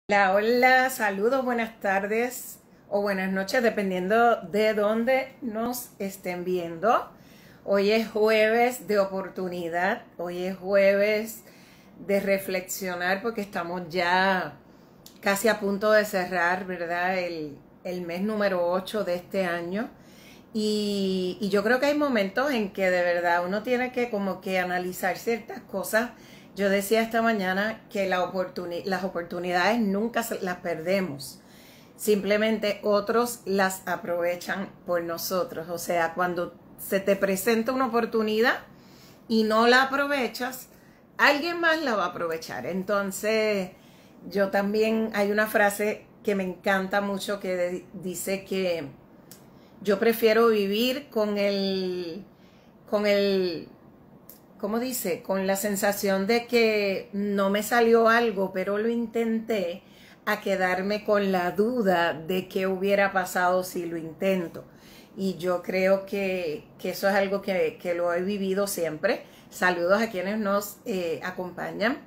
Hola, hola, saludos, buenas tardes o buenas noches, dependiendo de dónde nos estén viendo. Hoy es jueves de oportunidad, hoy es jueves de reflexionar porque estamos ya casi a punto de cerrar, ¿verdad? El mes número 8 de este año. Y yo creo que hay momentos en que de verdad uno tiene que como que analizar ciertas cosas. Yo decía esta mañana que las oportunidades nunca las perdemos. Simplemente otros las aprovechan por nosotros. O sea, cuando se te presenta una oportunidad y no la aprovechas, alguien más la va a aprovechar. Entonces, yo también hay una frase que me encanta mucho que dice que yo prefiero vivir con el, ¿cómo dice? Con la sensación de que no me salió algo, pero lo intenté, a quedarme con la duda de qué hubiera pasado si lo intento. Y yo creo que eso es algo que lo he vivido siempre. Saludos a quienes nos acompañan.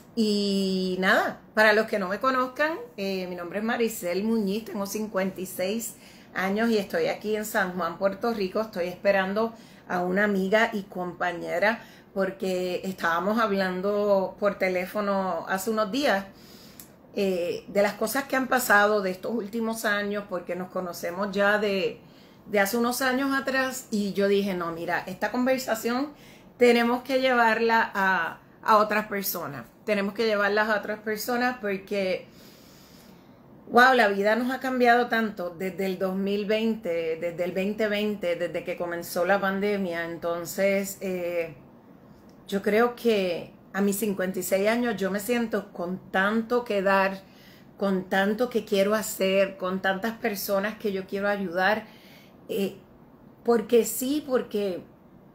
Y nada, para los que no me conozcan, mi nombre es Maricel Muñiz, tengo 56 años y estoy aquí en San Juan, Puerto Rico. Estoy esperando a una amiga y compañera porque estábamos hablando por teléfono hace unos días de las cosas que han pasado de estos últimos años, porque nos conocemos ya de hace unos años atrás, y yo dije, no, mira, esta conversación tenemos que llevarla a otras personas, tenemos que llevarlas a otras personas porque, wow, la vida nos ha cambiado tanto desde el 2020, desde el 2020, desde que comenzó la pandemia. Entonces, yo creo que a mis 56 años yo me siento con tanto que dar, con tanto que quiero hacer, con tantas personas que yo quiero ayudar, eh, porque sí, porque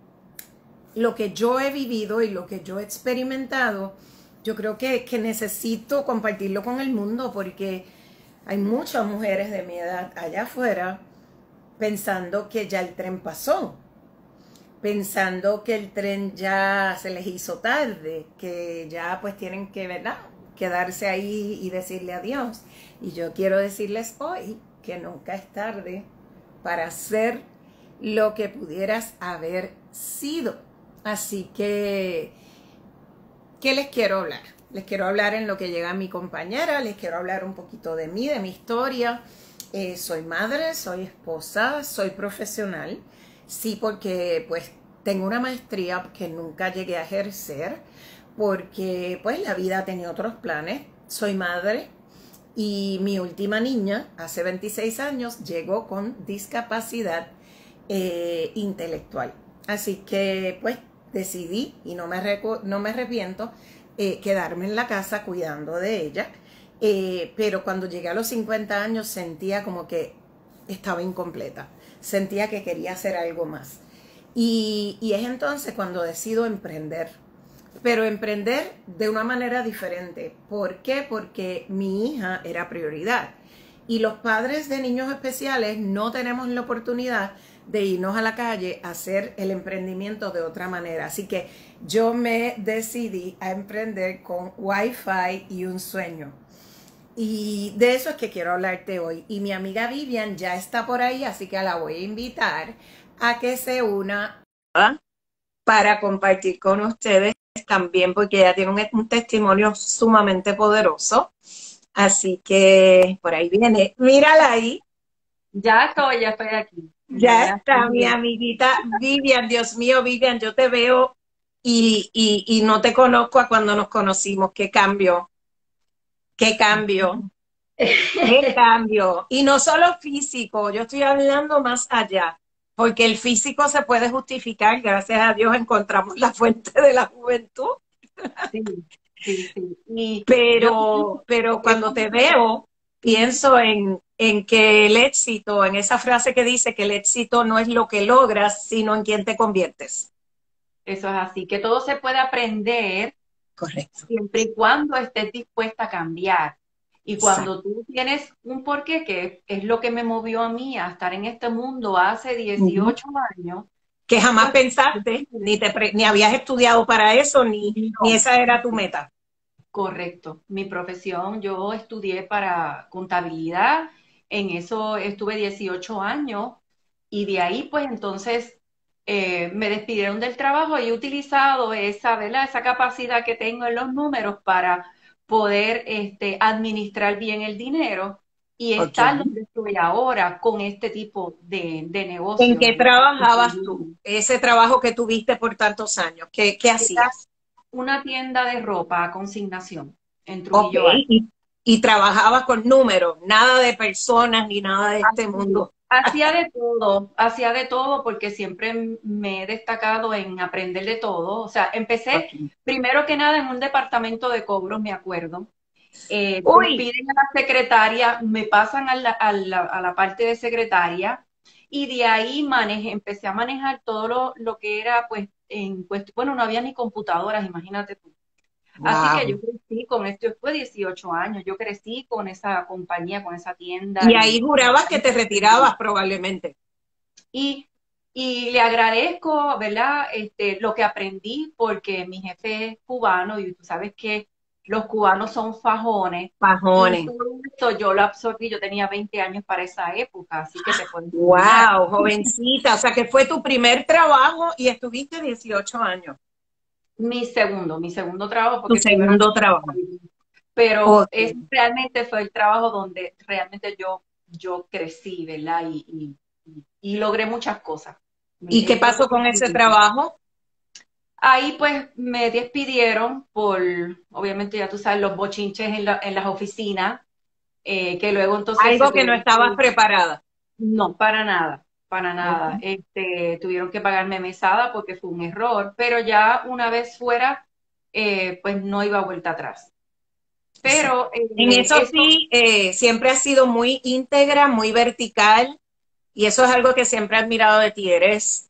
lo que yo he vivido y lo que yo he experimentado, yo creo que necesito compartirlo con el mundo porque hay muchas mujeres de mi edad allá afuera pensando que ya el tren pasó, pensando que el tren ya se les hizo tarde, que ya pues tienen que, ¿verdad?, quedarse ahí y decirle adiós. Y yo quiero decirles hoy que nunca es tarde para ser lo que pudieras haber sido. Así que, ¿qué les quiero hablar? Les quiero hablar en lo que llega mi compañera, les quiero hablar un poquito de mí, de mi historia. Soy madre, soy esposa, soy profesional. Sí, porque pues tengo una maestría que nunca llegué a ejercer, porque pues la vida tenía otros planes. Soy madre y mi última niña, hace 26 años, llegó con discapacidad intelectual. Así que pues decidí, y no me arrepiento, quedarme en la casa cuidando de ella. Pero cuando llegué a los 50 años sentía como que estaba incompleta, sentía que quería hacer algo más. Y es entonces cuando decido emprender, pero emprender de una manera diferente. ¿Por qué? Porque mi hija era prioridad. Y los padres de niños especiales no tenemos la oportunidad de irnos a la calle a hacer el emprendimiento de otra manera. Así que yo me decidí a emprender con Wi-Fi y un sueño. Y de eso es que quiero hablarte hoy. Y mi amiga Vivian ya está por ahí, así que la voy a invitar a que se una para compartir con ustedes también, porque ella tiene un testimonio sumamente poderoso. Así que por ahí viene. Mírala ahí. Ya estoy aquí. Ya Ya está mi estoy. amiguita Vivian. Dios mío, Vivian, yo te veo y no te conozco a cuando nos conocimos. Qué cambio, qué cambio. ¿Qué cambio? Y no solo físico, yo estoy hablando más allá, porque el físico se puede justificar, gracias a Dios encontramos la fuente de la juventud, Sí, sí, sí. Y yo pero he cuando te veo, pienso en que el éxito, en esa frase que dice que el éxito no es lo que logras, sino en quién te conviertes. eso es así, que todo se puede aprender Correcto. siempre y cuando estés dispuesta a cambiar. Y Exacto. cuando tú tienes un porqué, que es lo que me movió a mí a estar en este mundo hace Ujú. 18 años, Que jamás pues pensaste, ni habías estudiado para eso, ni no. esa era tu meta. correcto. Mi profesión, yo estudié para contabilidad, en eso estuve 18 años y de ahí pues entonces me despidieron del trabajo y he utilizado esa, ¿verdad? Esa capacidad que tengo en los números para poder administrar bien el dinero y Ok. estar donde estoy ahora con este tipo de ¿En negocio, qué ¿verdad? trabajabas tú? Ese trabajo que tuviste por tantos años, ¿qué Era hacías? una tienda de ropa a consignación en Ok, Trujillo Alto. y trabajabas con números, nada de personas ni nada de este mundo. Hacía de todo porque siempre me he destacado en aprender de todo. O sea, empecé Ok. primero que nada en un departamento de cobros, me acuerdo. Uy, Despiden a la secretaria, me pasan a la parte de secretaria y de ahí empecé a manejar todo lo que era, pues, bueno, no había ni computadoras, imagínate tú. Así que yo wow. crecí con esto, fue 18 años, yo crecí con esa compañía, con esa tienda Y ahí jurabas que te retirabas probablemente. y, y le agradezco, ¿verdad? Lo que aprendí porque mi jefe es cubano y tú sabes que los cubanos son fajones y Pajones. todo esto yo lo absorbí, yo tenía 20 años para esa época, así que te puedes imaginar. Wow, jovencita. O sea, que fue tu primer trabajo y estuviste 18 años. Mi segundo trabajo, Tu porque primero segundo trabajo. pero Ok. ese realmente fue el trabajo donde realmente yo crecí, ¿verdad? Y logré muchas cosas. ¿Y qué Eso fue pasó con ese trabajo? ahí pues me despidieron por, obviamente ya tú sabes, los bochinches en las oficinas, que luego entonces se Algo que no tuvieron estabas que, preparada. no, para Ok. nada. Tuvieron que pagarme mesada porque fue un error, pero ya una vez fuera, pues no iba a vuelta atrás. Sí. Pero En eso eso, sí, siempre has sido muy íntegra, muy vertical, y eso es algo que siempre he admirado de ti. Eres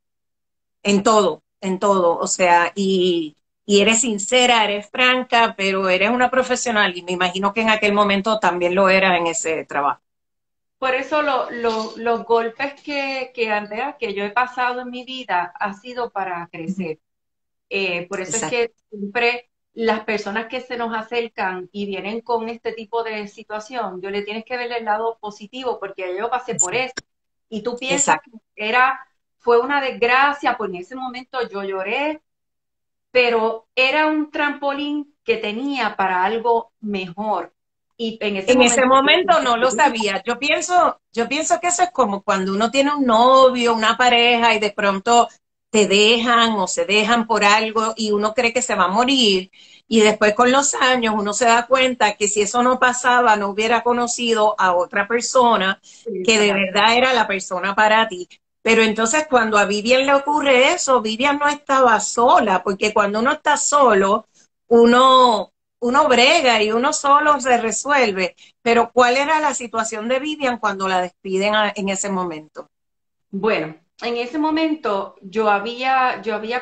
en todo, o sea, y eres sincera, eres franca, pero eres una profesional, y me imagino que en aquel momento también lo eras en ese trabajo. por eso los golpes Andrea, que yo he pasado en mi vida ha sido para crecer. Por eso es Exacto. que siempre las personas que se nos acercan y vienen con este tipo de situación, yo le tienes que ver el lado positivo porque yo pasé por Exacto. eso. Y tú piensas Exacto. que fue una desgracia, pues en ese momento yo lloré, pero era un trampolín que tenía para algo mejor. Y en ese En ese momento yo momento no lo entendí. sabía. Yo pienso que eso es como cuando uno tiene un novio, una pareja y de pronto te dejan o se dejan por algo y uno cree que se va a morir y después con los años uno se da cuenta que si eso no pasaba no hubiera conocido a otra persona que de Exacto. verdad era la persona para ti. Pero entonces cuando a Vivian le ocurre eso, Vivian no estaba sola, porque cuando uno está solo, uno uno brega y uno solo se resuelve. Pero ¿cuál era la situación de Vivian cuando la despiden en ese momento? Bueno, en ese momento yo había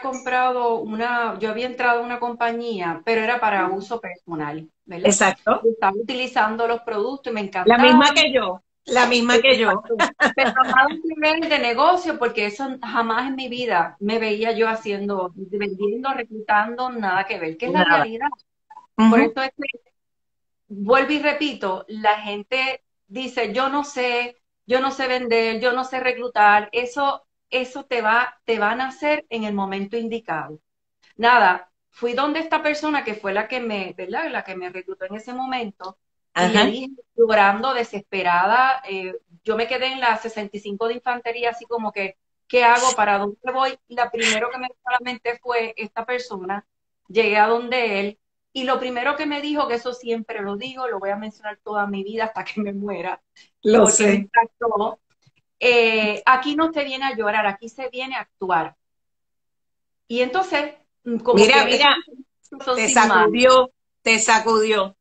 yo había entrado a una compañía, pero era para uso personal, ¿verdad? Exacto. Yo estaba utilizando los productos y me La misma encantaban. que yo, la misma que yo. Exacto. Pero no a un nivel de negocio, porque eso jamás en mi vida me veía yo haciendo, vendiendo, reclutando, nada que ver, que es la Nada. realidad. Por Ujú. eso es que vuelvo y repito, la gente dice, yo no sé vender, yo no sé reclutar, eso te va a nacer en el momento indicado. Nada, fui donde esta persona que fue la que ¿verdad? La que me reclutó en ese momento y le Ajá. dije, llorando, desesperada, yo me quedé en la 65 de infantería, así como que, ¿qué hago? ¿Para dónde voy? Y la primero que me vino a la mente fue esta persona, llegué a donde él y lo primero que me dijo, que eso siempre lo digo, lo voy a mencionar toda mi vida hasta que me muera, Lo porque me sé. impactó, aquí no se viene a llorar, aquí se viene a actuar. Y entonces, como Mira, que eso mira, pasó te sin más. sacudió, te sacudió.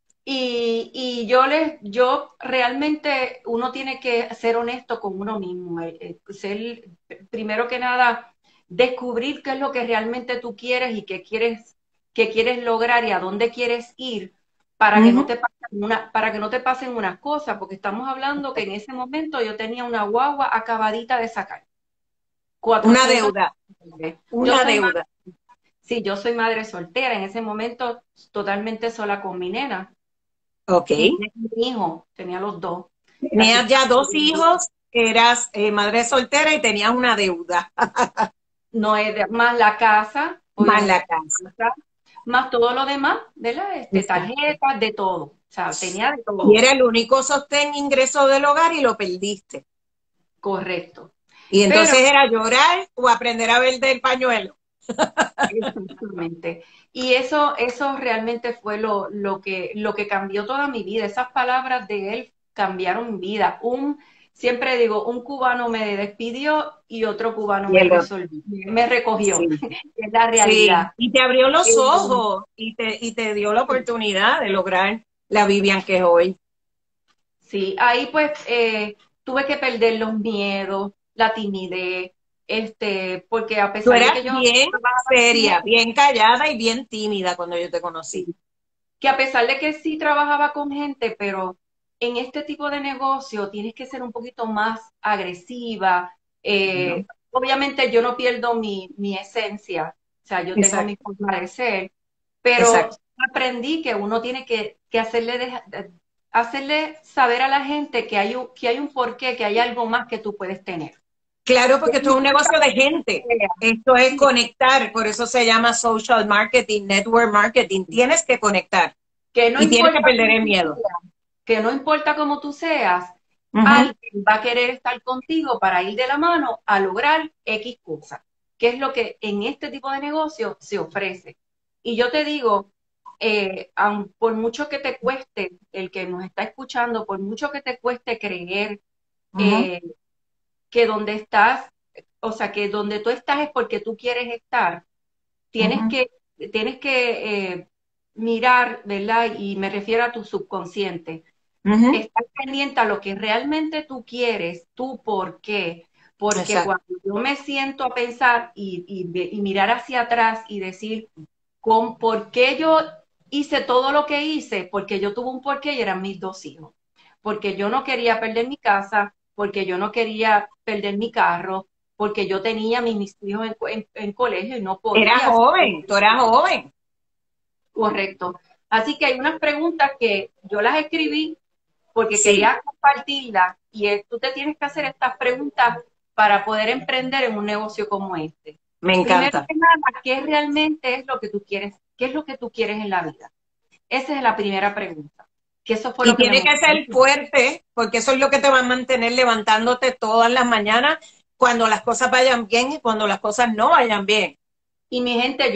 Y yo realmente, uno tiene que ser honesto con uno mismo, ser, primero que nada, descubrir qué es lo que realmente tú quieres y qué quieres lograr y a dónde quieres ir para que no Ujú. te pasen para que no te pasen unas cosas, porque estamos hablando que en ese momento yo tenía una guagua acabadita de sacar, Una 400. deuda, Yo una soy deuda. Sí, yo soy madre soltera, en ese momento totalmente sola con mi nena. Ok. Y mi hijo, tenía los dos. Tenías Así ya que 2 hijos, eras madre soltera y tenías una deuda, no es más la casa, más la obviamente, casa. más todo lo demás, ¿verdad? Exacto. Tarjetas, de todo. O sea, tenía de Y todo. era el único sostén ingreso del hogar y lo perdiste. Correcto. Y Pero, entonces era llorar o aprender a ver del pañuelo. exactamente. Y eso realmente fue lo que cambió toda mi vida. Esas palabras de él cambiaron mi vida. Siempre digo, un cubano me despidió y otro cubano Y me el resolvió, me recogió. sí, Es la sí. realidad. Y te abrió los Eh, ojos y te dio la oportunidad de lograr la Vivian que es hoy. Sí, ahí pues tuve que perder los miedos, la timidez, porque a Tú pesar de eras que yo bien trabajaba con seria, gente, bien callada y bien tímida cuando yo te conocí. que a pesar de que sí trabajaba con gente, pero en este tipo de negocio tienes que ser un poquito más agresiva. ¿No? Obviamente yo no pierdo mi esencia, o sea, yo tengo mi Exacto, forma de ser, pero exacto. aprendí que uno tiene que hacerle saber a la gente que hay un porqué, que hay algo más que tú puedes tener. Claro, Que porque no esto es un importa negocio de cómo tú gente. seas. Esto es Sí, conectar, por eso se llama social marketing, network marketing. Tienes que conectar que no y tienes que importa perder cómo el tú miedo. seas, que no importa cómo tú seas, Ujú, alguien va a querer estar contigo para ir de la mano a lograr X cosas, que es lo que en este tipo de negocio se ofrece. Y yo te digo, por mucho que te cueste, el que nos está escuchando, por mucho que te cueste creer ujú, eh, que donde estás, o sea, que donde tú estás es porque tú quieres estar, tienes ujú, que, tienes que mirar, ¿verdad? Y me refiero a tu subconsciente. ujú. Estar pendiente a lo que realmente tú quieres, tú por qué. Porque Exacto. cuando yo me siento a pensar y mirar hacia atrás y decir, ¿por qué yo hice todo lo que hice? Porque yo tuve un porqué y eran mis dos hijos. Porque yo no quería perder mi casa, porque yo no quería perder mi carro, porque yo tenía mis hijos en colegio y no Eras podía hacer joven, tú eras joven. correcto. Así que hay unas preguntas que yo las escribí porque Sí, quería compartirlas y tú te tienes que hacer estas preguntas para poder emprender en un negocio como este. me Primero encanta. que nada, ¿qué realmente es lo que tú quieres? ¿Qué es lo que tú quieres en la vida? Esa es la primera pregunta. Que eso fue Y lo que me tiene que motivó. ser fuerte, porque eso es lo que te va a mantener levantándote todas las mañanas cuando las cosas vayan bien y cuando las cosas no vayan bien. Y mi gente,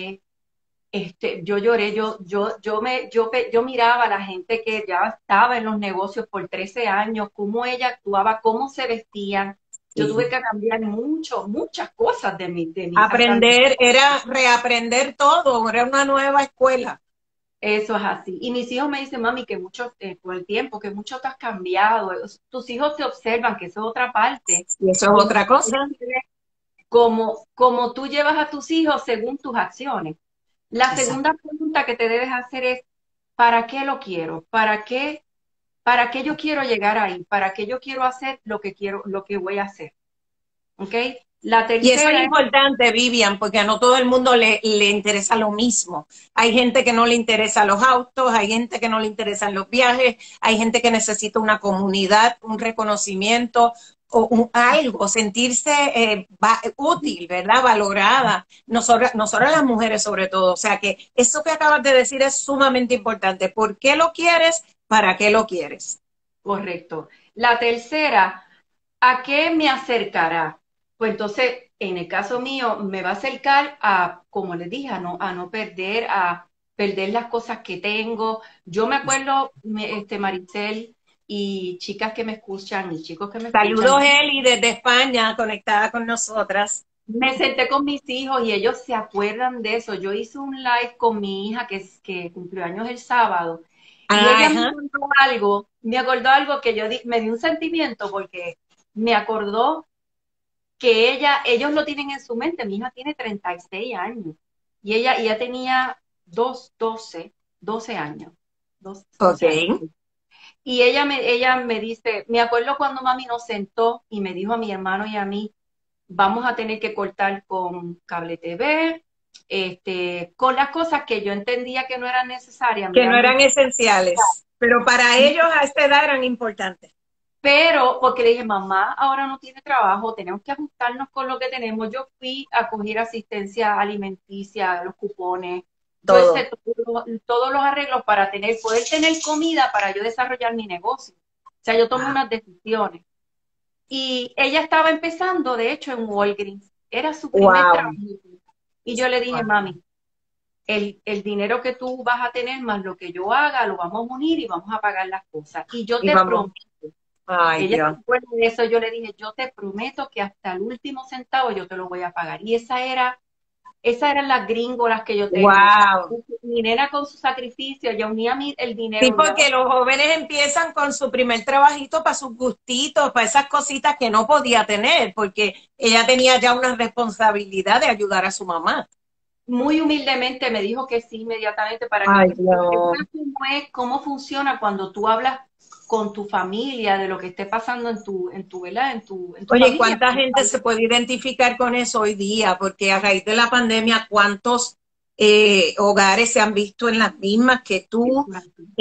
yo lloré, yo miraba a la gente que ya estaba en los negocios por 13 años, cómo ella actuaba, cómo se vestían. Yo tuve Sí. que cambiar muchas cosas de mi casa. Aprender, era reaprender todo, era una nueva escuela. Eso es así. Y mis hijos me dicen, mami, que mucho, con el tiempo, que mucho te has cambiado. Tus hijos te observan, que eso es otra parte. Y eso es Y otra cosa. como tú llevas a tus hijos según tus acciones. La Exacto. segunda pregunta que te debes hacer es, ¿para qué lo quiero? ¿Para qué yo quiero llegar ahí? ¿Para qué yo quiero hacer lo que quiero, lo que voy a hacer? ¿Ok? La Y eso es tercera es, importante, Vivian, porque a no todo el mundo le interesa lo mismo. Hay gente que no le interesa los autos, hay gente que no le interesan los viajes, hay gente que necesita una comunidad, un reconocimiento o algo, sentirse útil, ¿verdad? Valorada. Nosotras las mujeres sobre todo. O sea que eso que acabas de decir es sumamente importante. ¿Por qué lo quieres? ¿Para qué lo quieres? correcto. La tercera, ¿a qué me acercará? Pues entonces, en el caso mío, me va a acercar a, como les dije, a no perder, a perder las cosas que tengo. Yo me acuerdo, Maricel, y chicas que me escuchan, y chicos que me escuchan, Saludos, Eli, desde España, conectada con nosotras. me senté con mis hijos y ellos se acuerdan de eso. Yo hice un live con mi hija que cumplió años el sábado y ella Ajá. me acordó algo que me dio un sentimiento porque me acordó que ellos lo tienen en su mente. Mi hija tiene 36 años y ella tenía 12 años, Ok. 12 años. Y ella me dice, me acuerdo cuando mami nos sentó y me dijo a mi hermano y a mí, vamos a tener que cortar con cable TV, con las cosas que yo entendía que no eran necesarias. Que no eran esenciales, pero para ellos a esta edad eran importantes. Pero, porque le dije, mamá, ahora no tiene trabajo, tenemos que ajustarnos con lo que tenemos. Yo fui a coger asistencia alimenticia, los cupones, yo Todo. hice todos los arreglos para poder tener comida para yo desarrollar mi negocio. O sea, yo tomé unas decisiones. Y ella estaba empezando, de hecho, en Walgreens. Era su primer trabajo. Y yo le dije, mami, el dinero que tú vas a tener más lo que yo haga, lo vamos a unir y vamos a pagar las cosas. Y yo te prometo. Ay, Ella después de eso yo le dije, yo te prometo que hasta el último centavo yo te lo voy a pagar. Y esas eran las gringolas que yo tengo. Wow. Mi nena con su sacrificio, ya unía el dinero. Sí, porque los jóvenes empiezan con su primer trabajito para sus gustitos, para esas cositas que no podía tener, porque ella tenía ya una responsabilidad de ayudar a su mamá. Muy humildemente me dijo que sí inmediatamente para Ay, que cómo funciona cuando tú hablas con tu familia de lo que esté pasando en tu Oye, familia. ¿cuánta gente se puede identificar con eso hoy día? Porque a raíz de la pandemia, ¿cuántos hogares se han visto en las mismas que tú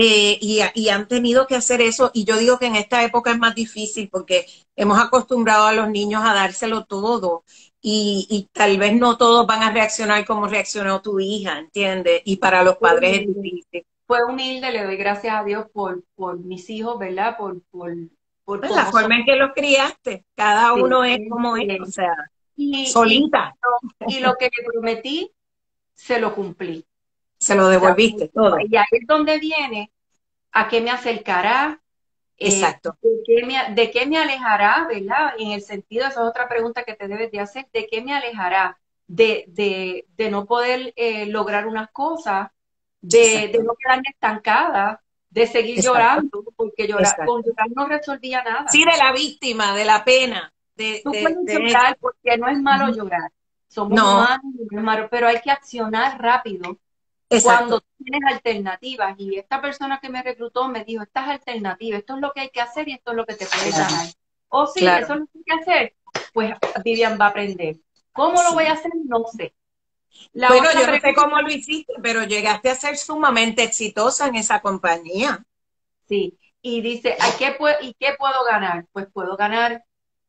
y han tenido que hacer eso? Y yo digo que en esta época es más difícil porque hemos acostumbrado a los niños a dárselo todo y tal vez no todos van a reaccionar como reaccionó tu hija, ¿entiendes? Y para los padres es difícil. Fue humilde, le doy gracias a Dios por mis hijos, ¿verdad? Por pues la forma en que los criaste, cada uno es como es, o sea, solita. Y lo que le prometí, se lo cumplí. Se lo devolviste todo. Y ahí es donde viene a qué me acercará. Exacto. De qué me alejará, ¿verdad? En el sentido, esa es otra pregunta que te debes de hacer, ¿de qué me alejará? De no poder lograr unas cosas, de no quedarme estancada, de seguir llorando, porque con llorar no resolvía nada. Sí, de la víctima, de la pena. Tú puedes llorar porque no es malo llorar. Somos humanos, no es malo, pero hay que accionar rápido. Cuando tienes alternativas, y esta persona que me reclutó me dijo, estas alternativas, esto es lo que hay que hacer y esto es lo que te puede ganar. O sí, eso es lo que hay que hacer, pues Vivian va a aprender. ¿Cómo lo voy a hacer? No sé. Bueno, yo no sé cómo lo hiciste, pero llegaste a ser sumamente exitosa en esa compañía. Sí, y dice, ¿qué puedo ganar? Pues puedo ganar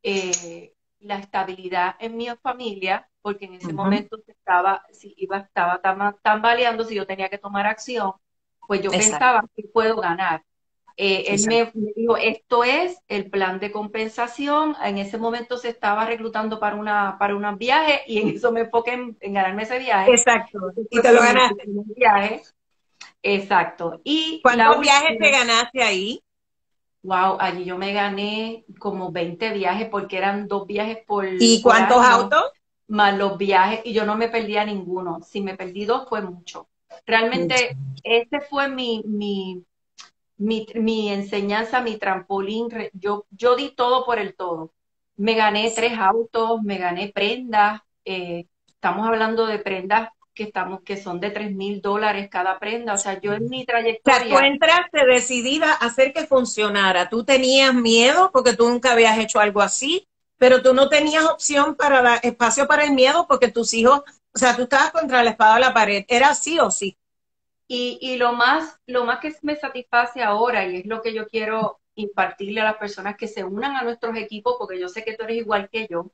la estabilidad en mi familia, porque en ese momento estaba tambaleando, si yo tenía que tomar acción, pues yo pensaba que puedo ganar. Él me dijo, esto es el plan de compensación. En ese momento se estaba reclutando para un viaje y en eso me enfoqué en ganarme ese viaje. Exacto, y te lo ganaste. Viaje. Exacto. Y ¿cuántos viajes te ganaste ahí? Wow, allí yo me gané como 20 viajes porque eran 2 viajes por ¿Y cuántos autos? Más los viajes, y yo no me perdía ninguno. Si me perdí 2 fue mucho. Realmente ese fue mi enseñanza, mi trampolín. Yo di todo por el todo. Me gané 3 autos, me gané prendas. Estamos hablando de prendas que son de $3,000 cada prenda. O sea, yo en mi trayectoria. O sea, tú entraste decidida a hacer que funcionara. Tú tenías miedo porque tú nunca habías hecho algo así, pero tú no tenías opción para dar espacio para el miedo porque tus hijos, o sea, tú estabas contra la espada de la pared. Era sí o sí. Y lo más que me satisface ahora, y es lo que yo quiero impartirle a las personas que se unan a nuestros equipos, porque yo sé que tú eres igual que yo.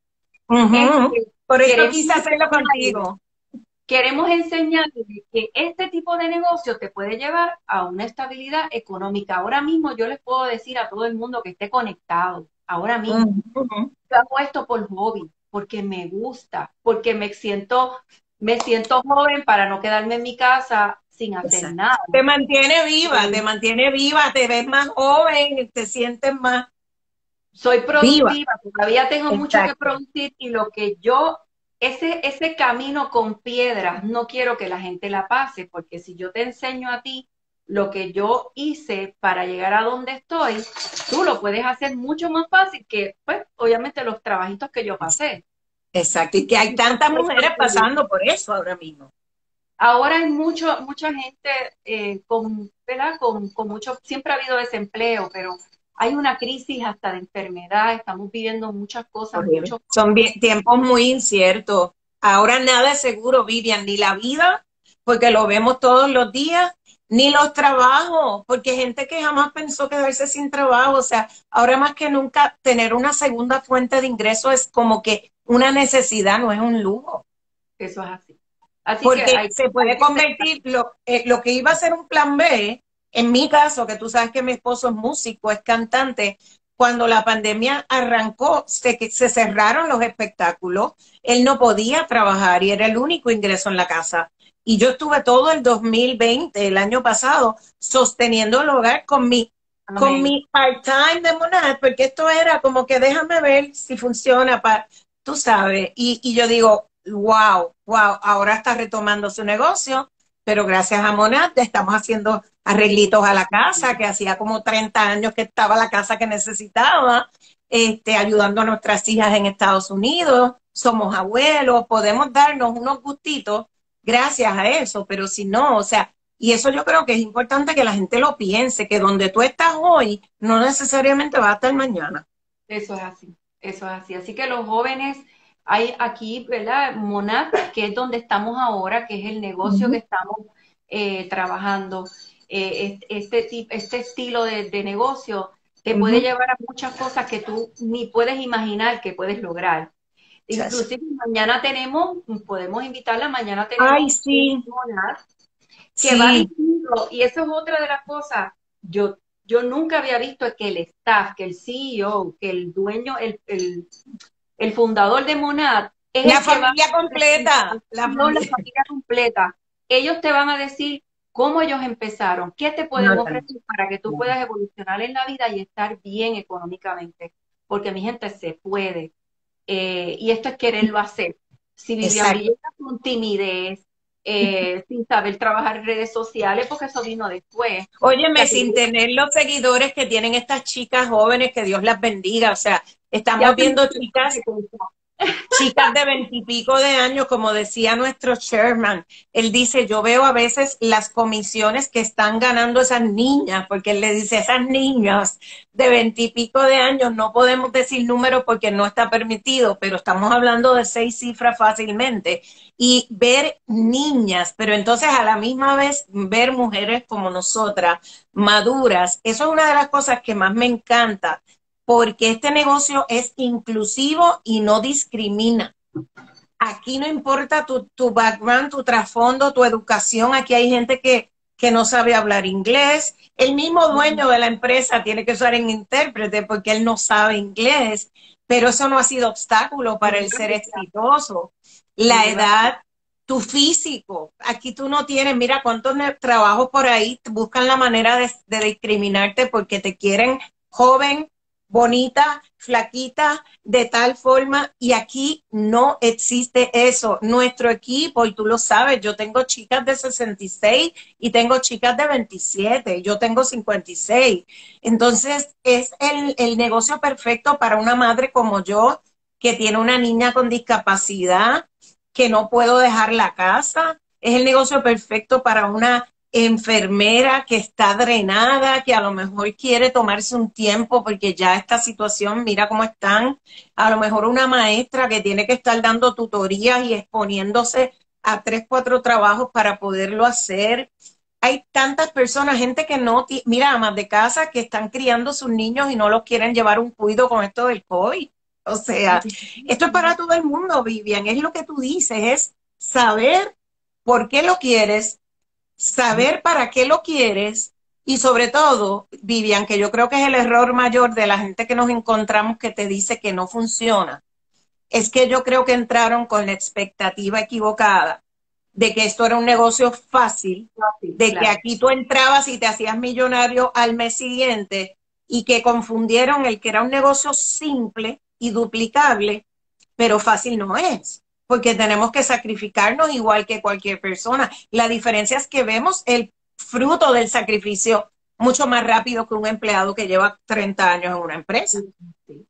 Por eso quise hacerlo contigo. Queremos enseñarles que este tipo de negocio te puede llevar a una estabilidad económica. Ahora mismo yo les puedo decir a todo el mundo que esté conectado, ahora mismo, yo hago esto por hobby, porque me gusta, porque me siento joven para no quedarme en mi casa sin hacer nada. Te mantiene viva, te ves más joven, te sientes más. Soy productiva, todavía tengo mucho que producir, y lo que ese camino con piedras, no quiero que la gente la pase, porque si yo te enseño a ti lo que yo hice para llegar a donde estoy, tú lo puedes hacer mucho más fácil que, pues, obviamente los trabajitos que yo pasé. Exacto, y que hay tantas mujeres pasando por eso ahora mismo. Ahora hay mucha gente ¿verdad? Con mucho, siempre ha habido desempleo, pero hay una crisis hasta de enfermedad, estamos viviendo muchas cosas. Son tiempos muy inciertos. Ahora nada es seguro, Vivian, ni la vida, porque lo vemos todos los días, ni los trabajos, porque gente que jamás pensó quedarse sin trabajo, o sea, ahora más que nunca tener una segunda fuente de ingreso es como que una necesidad, no es un lujo. Eso es así. Así que Porque se puede convertir lo que iba a ser un plan B, en mi caso, que tú sabes que mi esposo es músico, es cantante, cuando la pandemia arrancó, se cerraron los espectáculos, él no podía trabajar y era el único ingreso en la casa. Y yo estuve todo el 2020, el año pasado, sosteniendo el hogar con mi part-time de Monad, porque esto era como que déjame ver si funciona, tú sabes. Y yo digo, wow, ahora está retomando su negocio, pero gracias a Monad estamos haciendo arreglitos a la casa, que hacía como 30 años que estaba la casa que necesitaba, ayudando a nuestras hijas en Estados Unidos, somos abuelos, podemos darnos unos gustitos gracias a eso, pero si no, o sea, y eso yo creo que es importante que la gente lo piense, que donde tú estás hoy no necesariamente va a estar mañana. Eso es así, eso es así. Así que los jóvenes, hay aquí, ¿verdad? Monad, que es donde estamos ahora, que es el negocio que estamos trabajando. Este estilo de negocio te puede llevar a muchas cosas que tú ni puedes imaginar que puedes lograr. Inclusive mañana podemos invitarla, mañana tenemos Ay, sí. Monad que va Sí. dirigido, y eso es otra de las cosas. Yo nunca había visto que el staff, que el CEO, que el dueño, el fundador de Monad es La el que familia completa. la familia completa. Ellos te van a decir cómo ellos empezaron, qué te pueden ofrecer para que tú puedas evolucionar en la vida y estar bien económicamente. Porque mi gente se puede. Y esto es quererlo hacer. Si Vivian Villegas con timidez, sin saber trabajar en redes sociales, porque eso vino después. Óyeme, o sea, sin tener los seguidores que tienen estas chicas jóvenes, que Dios las bendiga, o sea, estamos viendo chicas de 20 y pico de años, como decía nuestro chairman, él dice, yo veo a veces las comisiones que están ganando esas niñas, porque él le dice, esas niñas de 20 y pico de años, no podemos decir números porque no está permitido, pero estamos hablando de 6 cifras fácilmente, y ver niñas, pero entonces a la misma vez ver mujeres como nosotras, maduras, eso es una de las cosas que más me encanta, porque este negocio es inclusivo y no discrimina. Aquí no importa tu background, tu trasfondo, tu educación. Aquí hay gente que no sabe hablar inglés. El mismo dueño de la empresa tiene que usar un intérprete porque él no sabe inglés, pero eso no ha sido obstáculo para el ser exitoso. La edad, tu físico. Aquí tú no tienes, mira cuántos trabajos por ahí buscan la manera de discriminarte porque te quieren joven, bonita, flaquita, de tal forma, y aquí no existe eso. Nuestro equipo, y tú lo sabes, yo tengo chicas de 66 y tengo chicas de 27, yo tengo 56. Entonces, es el negocio perfecto para una madre como yo, que tiene una niña con discapacidad, que no puedo dejar la casa. Es el negocio perfecto para una enfermera que está drenada, que a lo mejor quiere tomarse un tiempo porque ya esta situación, mira cómo están, a lo mejor una maestra que tiene que estar dando tutorías y exponiéndose a 3, 4 trabajos para poderlo hacer. Hay tantas personas, gente que no, mira, amas de casa que están criando sus niños y no los quieren llevar un cuido con esto del COVID. O sea, esto es para todo el mundo, Vivian, es lo que tú dices, es saber por qué lo quieres, saber para qué lo quieres y sobre todo, Vivian, que yo creo que es el error mayor de la gente que nos encontramos que te dice que no funciona, es que yo creo que entraron con la expectativa equivocada de que esto era un negocio fácil, de que aquí tú entrabas y te hacías millonario al mes siguiente y que confundieron el que era un negocio simple y duplicable, pero fácil no es. Porque tenemos que sacrificarnos igual que cualquier persona. La diferencia es que vemos el fruto del sacrificio mucho más rápido que un empleado que lleva 30 años en una empresa. Sí.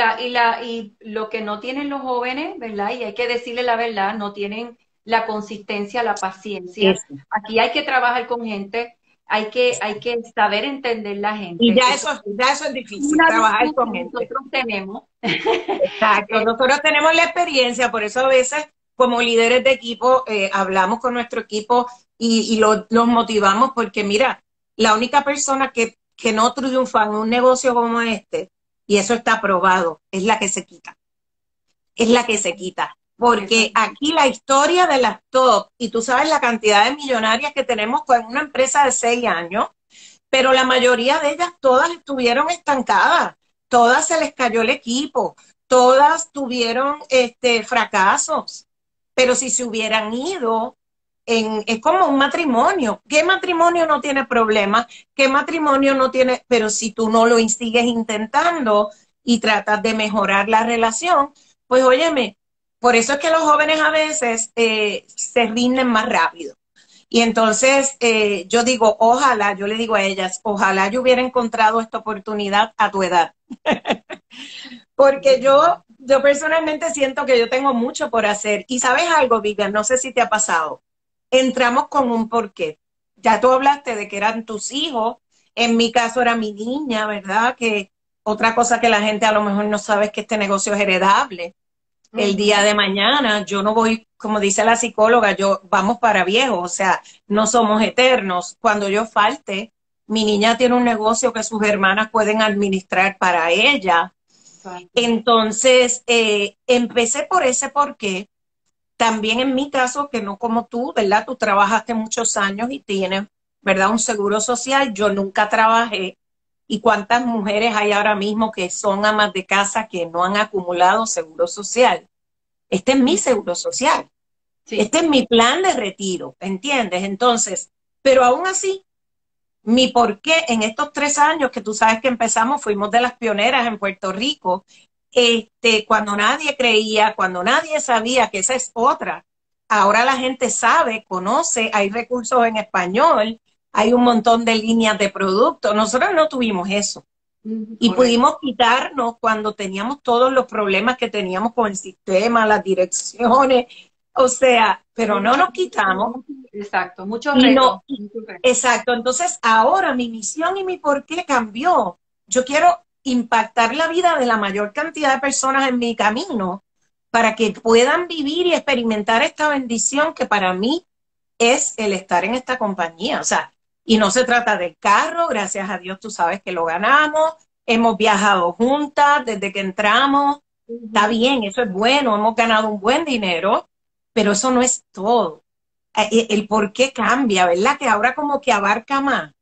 Y lo que no tienen los jóvenes, ¿verdad? Y hay que decirle la verdad, no tienen la consistencia, la paciencia. Eso. Aquí hay que trabajar con gente, hay que saber entender la gente. Y ya eso es difícil, trabajar con gente. Nosotros tenemos. Exacto, nosotros tenemos la experiencia, por eso a veces como líderes de equipo, hablamos con nuestro equipo y los motivamos porque mira, la única persona que no triunfa en un negocio como este, y eso está probado, es la que se quita. Es la que se quita. Porque aquí la historia de las top, y tú sabes la cantidad de millonarias que tenemos con una empresa de 6 años, pero la mayoría de ellas todas estuvieron estancadas, todas se les cayó el equipo, todas tuvieron fracasos, pero si se hubieran ido, es como un matrimonio. ¿Qué matrimonio no tiene problemas? ¿Qué matrimonio no tiene? Pero si tú no lo sigues intentando y tratas de mejorar la relación, pues óyeme, por eso es que los jóvenes a veces se rinden más rápido. Y entonces yo digo, ojalá, yo le digo a ellas, ojalá yo hubiera encontrado esta oportunidad a tu edad. Porque yo personalmente siento que yo tengo mucho por hacer. Y sabes algo, Vivian, no sé si te ha pasado. Entramos con un porqué. Ya tú hablaste de que eran tus hijos. En mi caso era mi niña, ¿verdad? Que otra cosa que la gente a lo mejor no sabe es que este negocio es heredable. El día de mañana yo no voy, como dice la psicóloga, vamos para viejos, o sea, no somos eternos. Cuando yo falte, mi niña tiene un negocio que sus hermanas pueden administrar para ella. Entonces, empecé por ese porqué. También en mi caso, que no como tú, ¿verdad? Tú trabajaste muchos años y tienes, ¿verdad? Un seguro social. Yo nunca trabajé. ¿Y cuántas mujeres hay ahora mismo que son amas de casa que no han acumulado seguro social? Este es mi seguro social. Sí. Este es mi plan de retiro, ¿entiendes? Entonces, pero aún así, mi porqué en estos 3 años que tú sabes que empezamos, fuimos de las pioneras en Puerto Rico, cuando nadie creía, cuando nadie sabía que esa es otra. Ahora la gente sabe, conoce, hay recursos en español, hay un montón de líneas de productos. Nosotros no tuvimos eso. Y pudimos quitarnos cuando teníamos todos los problemas que teníamos con el sistema, las direcciones, o sea, pero no nos quitamos. Exacto, muchos retos. Exacto, entonces ahora mi misión y mi porqué cambió. Yo quiero impactar la vida de la mayor cantidad de personas en mi camino para que puedan vivir y experimentar esta bendición que para mí es el estar en esta compañía. O sea, y no se trata del carro, gracias a Dios tú sabes que lo ganamos, hemos viajado juntas desde que entramos, está bien, eso es bueno, hemos ganado un buen dinero, pero eso no es todo. El por qué cambia, ¿verdad? Que ahora como que abarca más.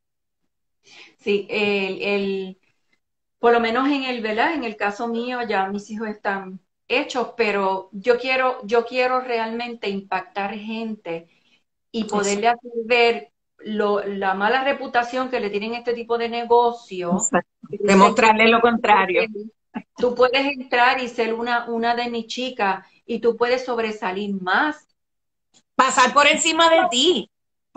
Sí, por lo menos ¿verdad? En el caso mío ya mis hijos están hechos, pero yo quiero realmente impactar gente y poderle hacer ver la mala reputación que le tienen este tipo de negocio. Demostrarle lo contrario. Tú puedes entrar y ser una de mis chicas y tú puedes sobresalir más. Pasar por encima de ti,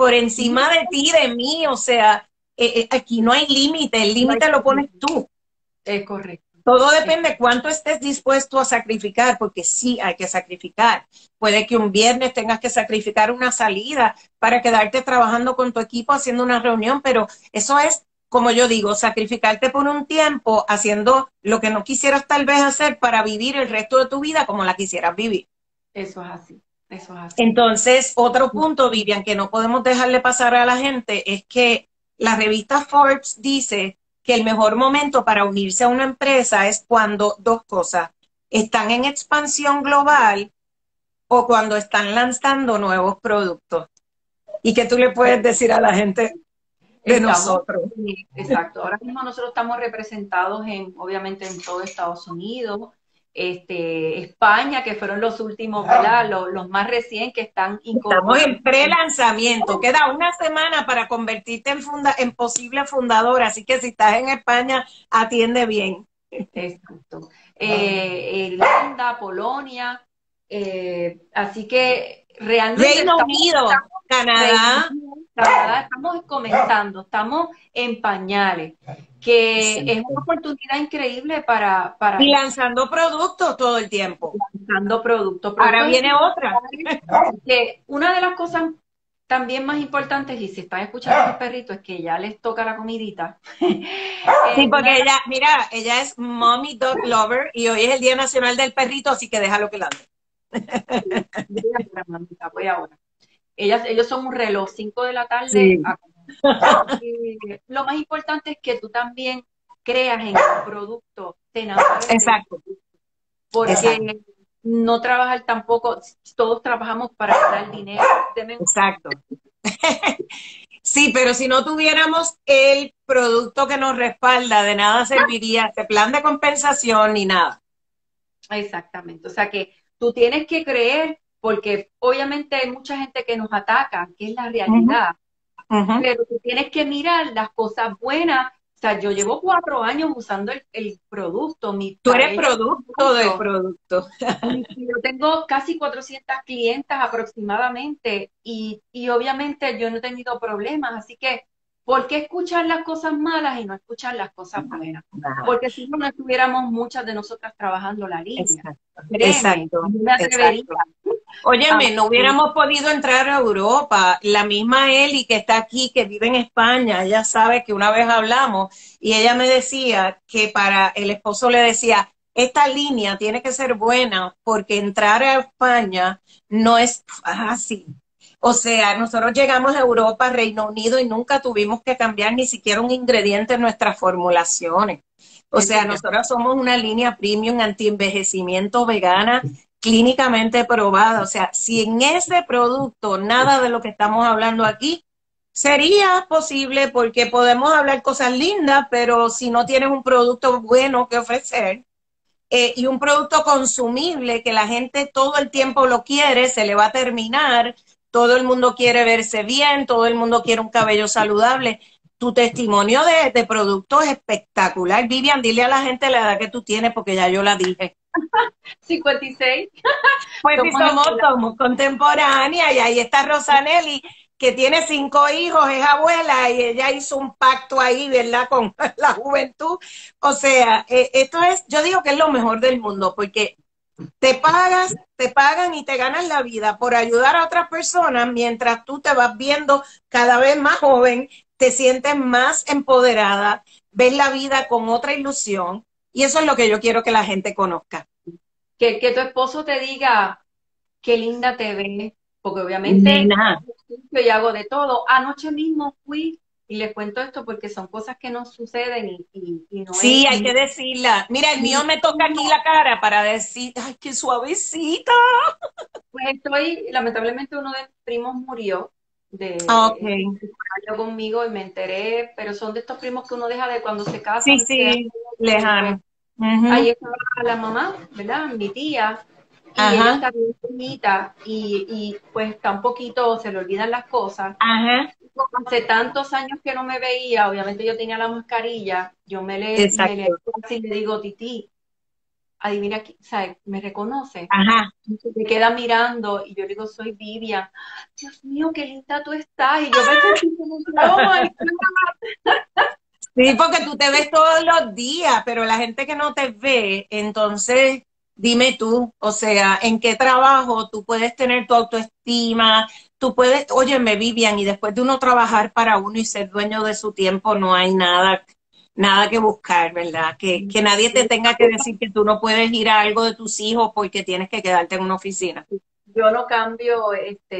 de mí, o sea, aquí no hay límite, el límite lo pones tú. Es correcto. Todo depende de cuánto estés dispuesto a sacrificar, porque sí hay que sacrificar. Puede que un viernes tengas que sacrificar una salida para quedarte trabajando con tu equipo haciendo una reunión, pero eso es, como yo digo, sacrificarte por un tiempo haciendo lo que no quisieras tal vez hacer para vivir el resto de tu vida como la quisieras vivir. Eso es así. Eso es así. Entonces, otro punto, Vivian, que no podemos dejarle pasar a la gente es que la revista Forbes dice que el mejor momento para unirse a una empresa es cuando 2 cosas, están en expansión global o cuando están lanzando nuevos productos. ¿Y qué tú le puedes decir a la gente de nosotros? Exacto. Ahora mismo nosotros estamos representados obviamente en todo Estados Unidos, España, que fueron los últimos, ¿verdad? Los más recién que están incorporados. Estamos en pre-lanzamiento. Queda una semana para convertirte en posible fundadora, así que si estás en España, atiende bien. Exacto. Irlanda, Polonia, así que realmente Reino Unido, Canadá. Estamos comenzando, estamos en pañales, que es una oportunidad increíble para y lanzando productos todo el tiempo. Lanzando productos. Ahora viene otra. Que una de las cosas también más importantes, y si están escuchando a los perritos, es que ya les toca la comidita. Sí, porque ella es Mommy Dog Lover y hoy es el Día Nacional del Perrito, así que déjalo que lance. Voy ahora, mamita, voy ahora. Ellos son un reloj, 5 de la tarde. Sí, Lo más importante es que tú también creas en el producto, te enamores del exacto, producto, exacto, porque no trabajar tampoco, todos trabajamos para ganar dinero. exacto. Sí, pero si no tuviéramos el producto que nos respalda, de nada serviría este plan de compensación ni nada. Exactamente, o sea que tú tienes que creer, porque obviamente hay mucha gente que nos ataca, que es la Ujú, realidad, ujú. pero tú tienes que mirar las cosas buenas. O sea, yo llevo 4 años usando el producto, mi Tú eres cabello es producto del hermoso. producto. Yo tengo casi 400 clientas aproximadamente y obviamente yo no he tenido problemas, así que ¿por qué escuchar las cosas malas y no escuchar las cosas buenas? Nada. Porque si no, no estuviéramos muchas de nosotras trabajando la línea. Exacto, Créeme, exacto, no me atrevería exacto. a... Óyeme, no hubiéramos podido entrar a Europa. La misma Eli que está aquí, que vive en España, ella sabe que una vez hablamos y ella me decía que para el esposo le decía, esta línea tiene que ser buena porque entrar a España no es fácil. O sea, nosotros llegamos a Europa, Reino Unido y nunca tuvimos que cambiar ni siquiera un ingrediente en nuestras formulaciones. O Es sea, verdad. nosotros somos una línea premium anti-envejecimiento vegana clínicamente probada. O sea, si en ese producto nada de lo que estamos hablando aquí sería posible porque podemos hablar cosas lindas, pero si no tienes un producto bueno que ofrecer y un producto consumible que la gente todo el tiempo lo quiere, se le va a terminar, todo el mundo quiere verse bien, todo el mundo quiere un cabello saludable. Tu testimonio de producto es espectacular. Vivian, dile a la gente la edad que tú tienes porque ya yo la dije. 56, Pues sí, somos somos contemporáneas y ahí está Rosanelli, que tiene 5 hijos, es abuela y ella hizo un pacto ahí, ¿verdad? Con la juventud. O sea, esto es, yo digo que es lo mejor del mundo porque te pagan y te ganas la vida por ayudar a otras personas mientras tú te vas viendo cada vez más joven, te sientes más empoderada, ves la vida con otra ilusión y eso es lo que yo quiero que la gente conozca. que tu esposo te diga qué linda te ves, porque obviamente Nena. yo ya hago de todo. Anoche mismo fui y les cuento esto porque son cosas que no suceden y no Sí, es... hay que decirla. Mira, el mío me toca aquí la cara para decir, ay, qué suavecita. Pues estoy, lamentablemente uno de mis primos murió Ok, de año conmigo y me enteré, pero son de estos primos que uno deja de cuando se sí, casan, se sí, y pues lejano. ahí Ujú. estaba la mamá, ¿verdad? Mi tía, y ella Ajá, está bien bonita y pues está un poquito, se le olvidan las cosas. ajá, Hace tantos años que no me veía, obviamente yo tenía la mascarilla, yo me le exacto. así y le digo, Titi, adivina, ¿sabes? Me reconoce. Ajá. Me queda mirando y yo le digo, soy Vivian. Dios mío, qué linda tú estás. Y yo me sentí como, oh my God. Sí, porque tú te ves todos los días, pero la gente que no te ve, entonces dime tú, o sea, ¿en qué trabajo tú puedes tener tu autoestima? Tú puedes, óyeme, Vivian, y después de uno trabajar para uno y ser dueño de su tiempo, no hay nada, nada que buscar, ¿verdad? Que nadie te tenga que decir que tú no puedes ir a algo de tus hijos porque tienes que quedarte en una oficina. Yo no cambio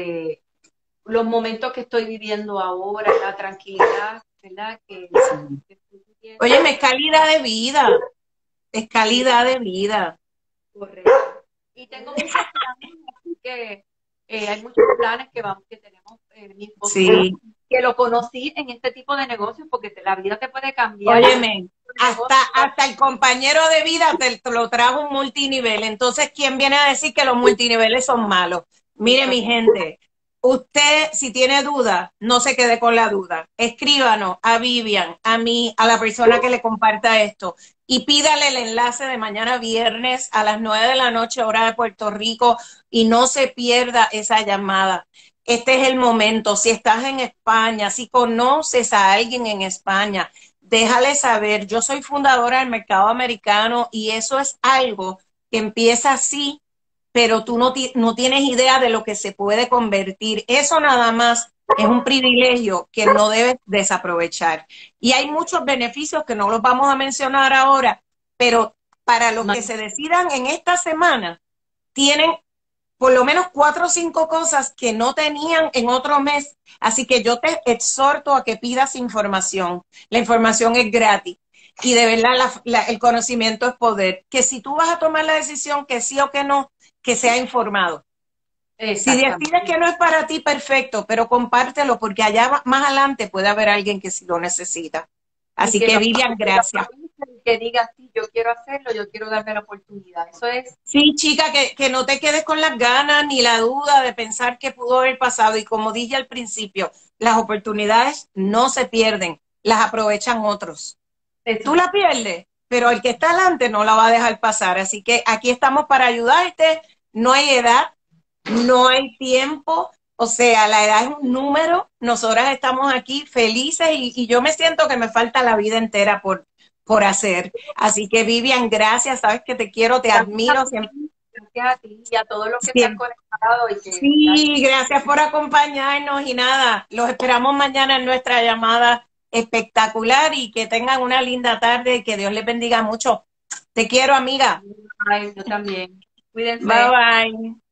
los momentos que estoy viviendo ahora, la tranquilidad, ¿verdad? Sí. Que estoy viviendo. Óyeme, es calidad de vida, es Sí, calidad de vida. correcto. Y tengo muchos planes, así que hay muchos planes que tenemos mi esposo y yo, Sí. que lo conocí en este tipo de negocios, porque la vida te puede cambiar en este Óyeme, tipo de hasta, negocios. hasta el compañero de vida te lo trajo un multinivel. Entonces, ¿quién viene a decir que los multiniveles son malos? Mire, mi gente, usted, si tiene duda, no se quede con la duda. Escríbanos a Vivian, a mí, a la persona que le comparta esto y pídale el enlace de mañana viernes a las 9 de la noche, hora de Puerto Rico, y no se pierda esa llamada. Este es el momento. Si estás en España, si conoces a alguien en España, déjale saber, yo soy fundadora del mercado americano y eso es algo que empieza así, pero tú no tienes idea de lo que se puede convertir. Eso nada más es un privilegio que no debes desaprovechar. Y hay muchos beneficios que no los vamos a mencionar ahora, pero para los que se decidan en esta semana, tienen por lo menos 4 o 5 cosas que no tenían en otro mes. Así que yo te exhorto a que pidas información. La información es gratis. Y de verdad el conocimiento es poder. Que si tú vas a tomar la decisión que sí o que no, que sea informado. Si decides que no es para ti, perfecto, pero compártelo porque allá más adelante puede haber alguien que sí lo necesita. Así que Vivian, gracias. Que digas, sí, yo quiero hacerlo, yo quiero darme la oportunidad. Eso es. Sí, chica, que no te quedes con las ganas ni la duda de pensar que pudo haber pasado. Y como dije al principio, las oportunidades no se pierden, las aprovechan otros. Tú la pierdes, pero el que está adelante no la va a dejar pasar. Así que aquí estamos para ayudarte. No hay edad, no hay tiempo. O sea, la edad es un número. Nosotras estamos aquí felices y yo me siento que me falta la vida entera por hacer. Así que Vivian, gracias. Sabes que te quiero, te admiro. Gracias a ti y a todos los que se han conectado. Sí, gracias por acompañarnos y nada, los esperamos mañana en nuestra llamada espectacular y que tengan una linda tarde y que Dios les bendiga mucho. Te quiero, amiga. Ay, yo también. Cuídense. Bye, bye.